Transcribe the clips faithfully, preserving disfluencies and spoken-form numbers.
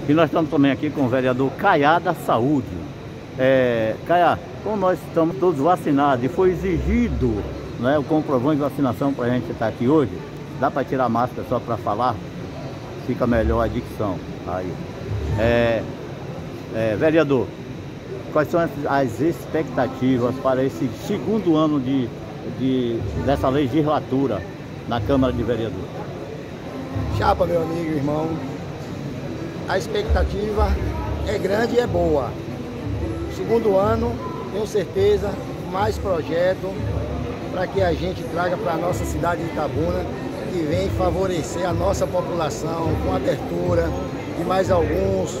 E nós estamos também aqui com o vereador Caiá da Saúde. É, Caiá, como nós estamos todos vacinados e foi exigido, né, o comprovante de vacinação para a gente estar aqui hoje, dá para tirar a máscara só para falar? Fica melhor a dicção. Aí. É, é, vereador, quais são as, as expectativas para esse segundo ano de, de, dessa legislatura na Câmara de Vereadores? Chapa, meu amigo, irmão, a expectativa é grande e é boa. Segundo ano, tenho certeza, mais projeto para que a gente traga para a nossa cidade de Itabuna, que vem favorecer a nossa população com abertura de mais alguns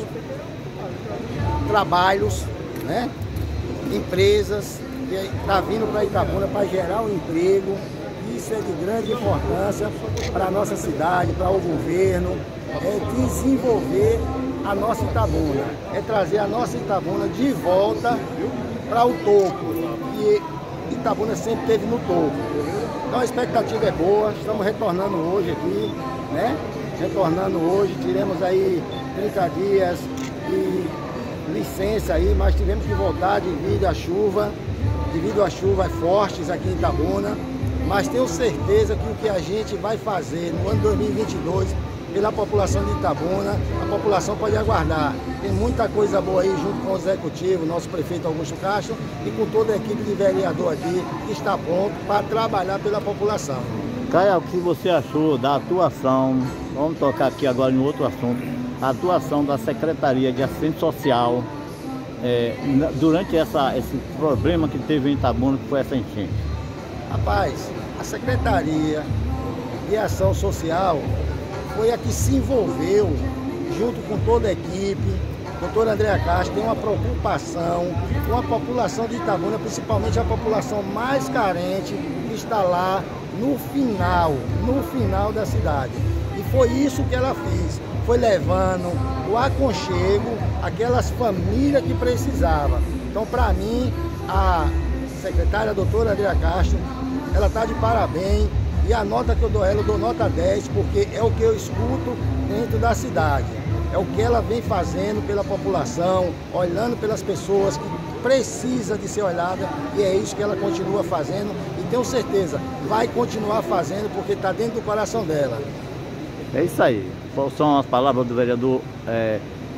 trabalhos, né? Empresas que estão vindo para Itabuna para gerar um emprego. Isso é de grande importância para a nossa cidade, para o governo, é desenvolver a nossa Itabuna, é trazer a nossa Itabuna de volta para o topo, que Itabuna sempre esteve no topo. Então a expectativa é boa, estamos retornando hoje aqui, né? Retornando hoje, tiremos aí trinta dias de licença aí, mas tivemos que voltar devido à chuva, devido às chuvas fortes aqui em Itabuna. Mas tenho certeza que o que a gente vai fazer no ano dois mil e vinte e dois pela população de Itabuna, a população pode aguardar. Tem muita coisa boa aí junto com o executivo, nosso prefeito Augusto Castro e com toda a equipe de vereador aqui que está pronto para trabalhar pela população. Caia, o que você achou da atuação, vamos tocar aqui agora em outro assunto, a atuação da Secretaria de Assistência Social é, durante essa, esse problema que teve em Itabuna, que foi essa enchente? Rapaz, a Secretaria de Ação Social foi a que se envolveu, junto com toda a equipe. O doutor André Castro tem uma preocupação com a população de Itabuna, principalmente a população mais carente, que está lá no final, no final da cidade. E foi isso que ela fez, foi levando o aconchego àquelas famílias que precisavam. Então, para mim, a secretária, a doutora Andrea Castro, ela está de parabéns, e a nota que eu dou a ela, eu dou nota dez, porque é o que eu escuto dentro da cidade, é o que ela vem fazendo pela população, olhando pelas pessoas que precisam de ser olhada, e é isso que ela continua fazendo, e tenho certeza, vai continuar fazendo, porque está dentro do coração dela. É isso aí, são as palavras do vereador. É...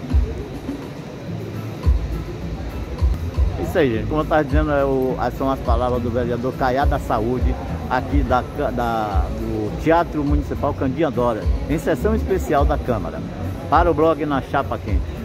Isso aí, gente, como eu estava dizendo, é o, são as palavras do vereador Caiá da Saúde, aqui da, da, do Teatro Municipal Candinha Dora, em sessão especial da Câmara, para o blog Na Chapa Quente.